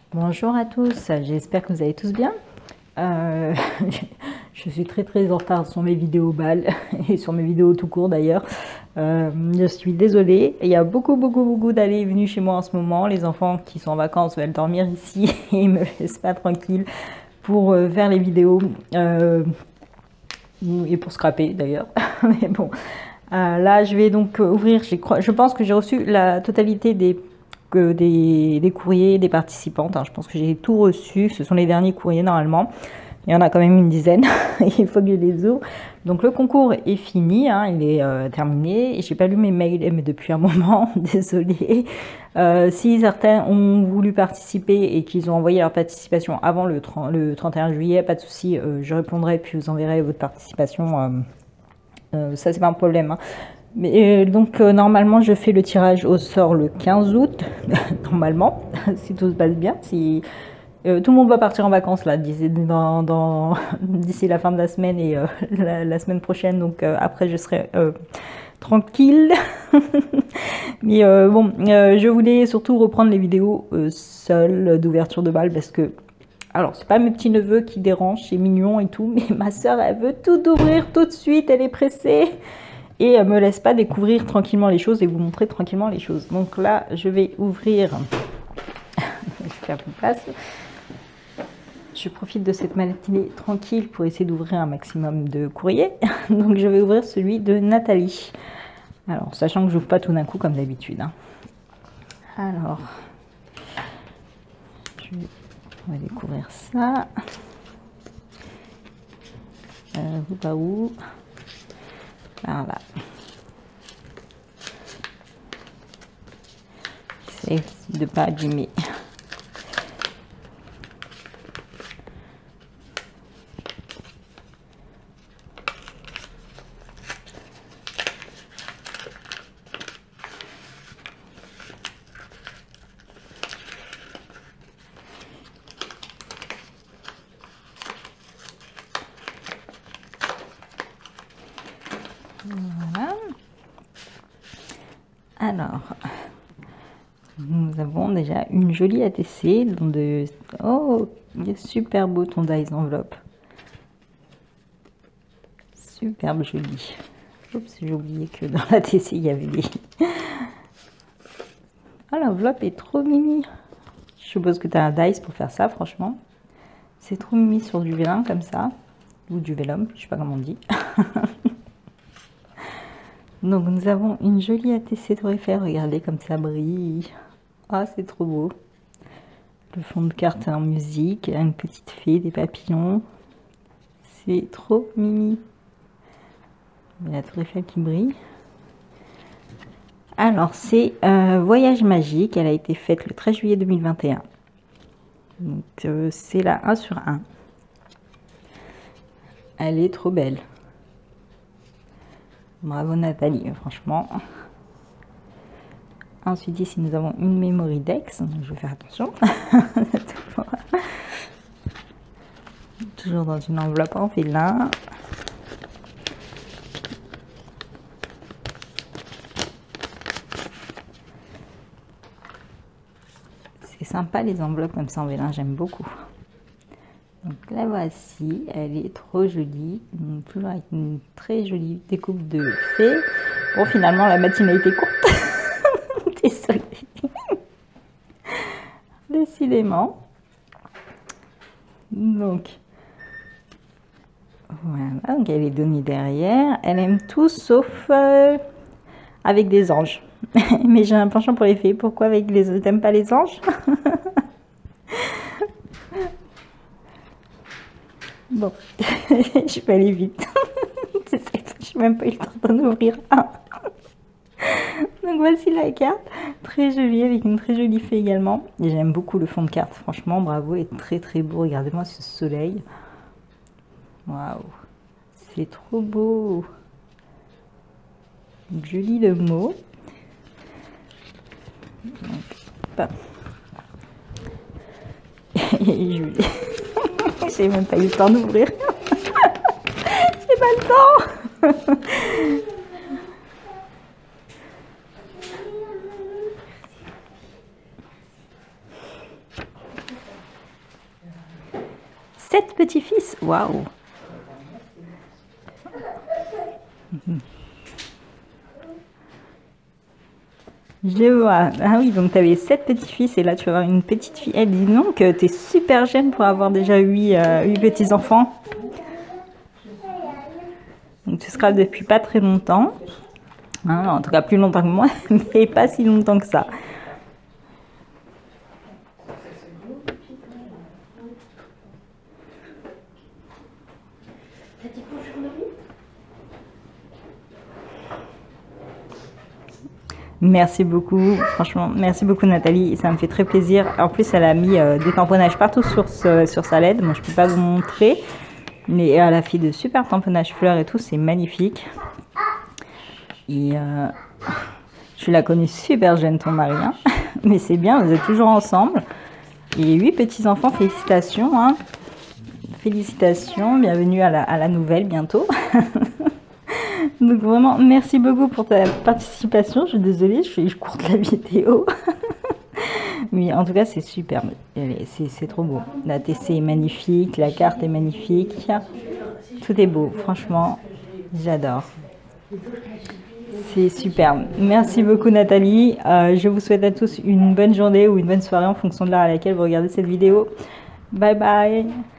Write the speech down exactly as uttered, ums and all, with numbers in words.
Bonjour à tous, j'espère que vous allez tous bien. Euh, je suis très très en retard sur mes vidéos balles et sur mes vidéos tout court d'ailleurs. Euh, je suis désolée, il y a beaucoup beaucoup beaucoup d'allées et venues chez moi en ce moment. Les enfants qui sont en vacances veulent dormir ici et ils me laissent pas tranquille pour euh, faire les vidéos euh, et pour scraper d'ailleurs. Mais bon, euh, là je vais donc ouvrir, je pense que j'ai reçu la totalité des que des, des courriers des participantes. Hein. Je pense que j'ai tout reçu. Ce sont les derniers courriers normalement. Il y en a quand même une dizaine. Il faut que je les ouvre. Donc le concours est fini. Hein. Il est euh, terminé. J'ai pas lu mes mails mais depuis un moment. Désolée. Euh, si certains ont voulu participer et qu'ils ont envoyé leur participation avant le, trente, le trente et un juillet, pas de souci. Euh, je répondrai puis vous enverrai votre participation. Euh, euh, ça c'est pas un problème. Hein. Mais, euh, donc euh, normalement je fais le tirage au sort le quinze août, normalement, si tout se passe bien. Si euh, tout le monde va partir en vacances là d'ici dans, dans, la fin de la semaine et euh, la, la semaine prochaine, donc euh, après je serai euh, tranquille. Mais euh, bon, euh, je voulais surtout reprendre les vidéos euh, seules d'ouverture de bal parce que alors, c'est pas mes petits neveux qui dérangent, c'est mignon et tout, mais ma soeur, elle veut tout ouvrir tout de suite, elle est pressée. Et elle me laisse pas découvrir tranquillement les choses et vous montrer tranquillement les choses. Donc là, je vais ouvrir. Je vais faire plus de place. Je profite de cette matinée tranquille pour essayer d'ouvrir un maximum de courriers. Donc je vais ouvrir celui de Nathalie. Alors, sachant que je n'ouvre pas tout d'un coup comme d'habitude. Hein. Alors, je vais... on va découvrir ça. Euh, vous pas où? Voilà. C'est de ne pas abîmer. Voilà. Alors, nous avons déjà une jolie A T C. De... Oh, il est super beau ton dice enveloppe. Superbe joli. Oups, j'ai oublié que dans l'A T C, il y avait des... Ah, l'enveloppe est trop mimi. Je suppose que tu as un dice pour faire ça, franchement. C'est trop mimi sur du vélin comme ça. Ou du vélum, je sais pas comment on dit. Donc nous avons une jolie A T C Torréfaire, regardez comme ça brille. Ah, c'est trop beau. Le fond de carte en musique, une petite fée, des papillons. C'est trop mimi. La Tour Eiffel qui brille. Alors c'est euh, Voyage magique, elle a été faite le treize juillet deux mille vingt et un. Donc euh, c'est la un sur un. Elle est trop belle. Bravo Nathalie, franchement. Ensuite ici nous avons une Memory Dex, donc je vais faire attention. Toujours dans une enveloppe en félin. C'est sympa les enveloppes comme ça en vélin, j'aime beaucoup. Donc la voici, elle est trop jolie, toujours avec une très jolie découpe de fées. Bon, finalement la matinée a été courte. Désolée. Décidément. Donc voilà, donc elle est donnée derrière. Elle aime tout sauf euh, avec des anges. Mais j'ai un penchant pour les fées. Pourquoi avec les... T'aimes pas les anges? Bon, je vais aller vite. Je n'ai même pas eu le temps d'en ouvrir un. Donc voici la carte, très jolie, avec une très jolie fée également. Et j'aime beaucoup le fond de carte, franchement, bravo, et très très beau. Regardez-moi ce soleil. Waouh, c'est trop beau. Donc, je lis le mot. Donc, bah. Et je... J'ai même pas eu le temps d'ouvrir. J'ai pas le temps. sept petits-fils. Waouh. Je vois. Ah oui, donc tu avais sept petits-fils et là tu vas avoir une petite fille. Eh, dis donc, tu es super jeune pour avoir déjà huit euh, petits-enfants. Donc tu seras depuis pas très longtemps. Hein, en tout cas plus longtemps que moi, mais pas si longtemps que ça. Merci beaucoup, franchement, merci beaucoup Nathalie, ça me fait très plaisir. En plus, elle a mis euh, des tamponnages partout sur, ce, sur sa L E D. Moi, je ne peux pas vous montrer, mais elle a fait de super tamponnages fleurs et tout, c'est magnifique. Et euh, je l'ai connue super jeune, ton mari, hein. Mais c'est bien, vous êtes toujours ensemble. Et huit petits-enfants, félicitations, hein. Félicitations, bienvenue à la, à la nouvelle bientôt. Donc vraiment, merci beaucoup pour ta participation. Je suis désolée, je, je courte la vidéo. Mais en tout cas, c'est super. C'est trop beau. La T C est magnifique, la carte est magnifique. Tout est beau, franchement, j'adore. C'est super. Merci beaucoup Nathalie. Euh, je vous souhaite à tous une bonne journée ou une bonne soirée en fonction de l'heure à laquelle vous regardez cette vidéo. Bye bye.